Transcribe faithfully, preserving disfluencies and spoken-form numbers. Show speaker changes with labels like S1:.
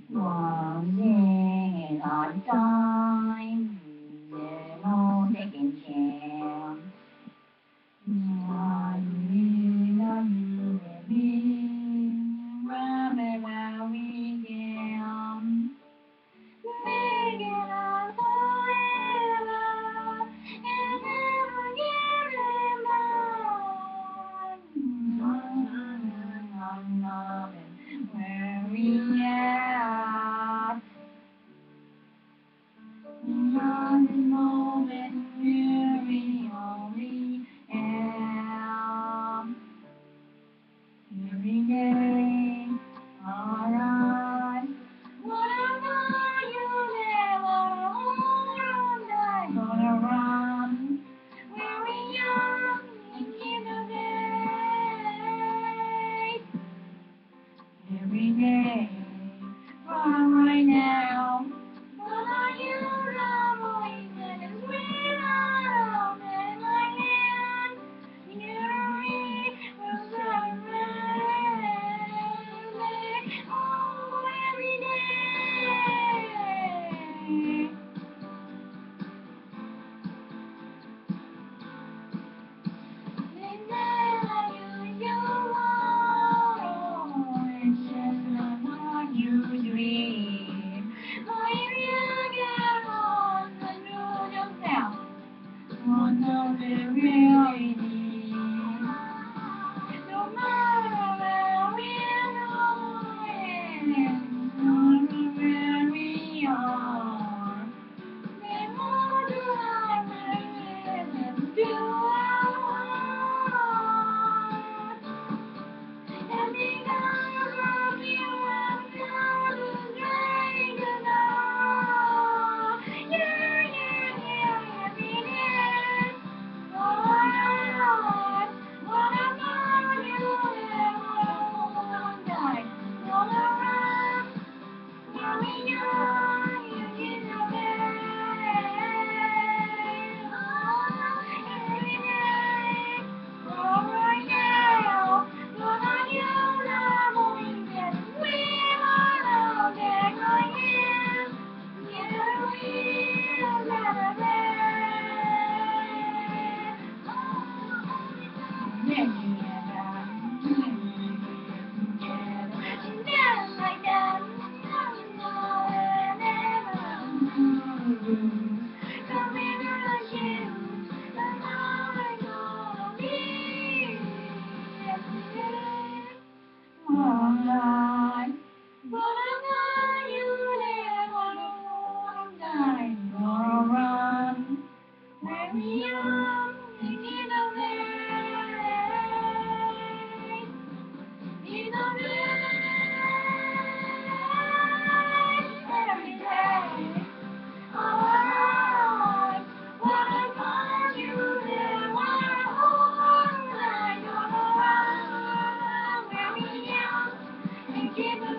S1: One day I time, no taking chance. I will be wherever we can. Make it last forever and never get it back. I'm loving where we are. Not the moment where we only am. Every day, alright. Whatever you never hold on, I'm gonna run. Very young, in the day. Every day, run right now. What are you loving? That is real love in my hand. You will celebrate. Oh, every day. Wonder the reality. No matter where we are, no matter where we are. They want to have and do our part. And because of you, I'm not as great as I. Yeah, yeah, yeah, every day. Oh, Lord, what about you ever one night? Wanna run? Here we are, you get away. Oh, every day. Oh, right now. Gonna use our voices. We wanna get my hands. Yeah, we'll celebrate. Oh, yeah, just like that. Coming to you, that's how I gonna be. Alright, but I know you never wanna die. Gonna run, very young, in the rain, in the rain, every day. Alright, what about you there? What about I gonna run, very young, and keep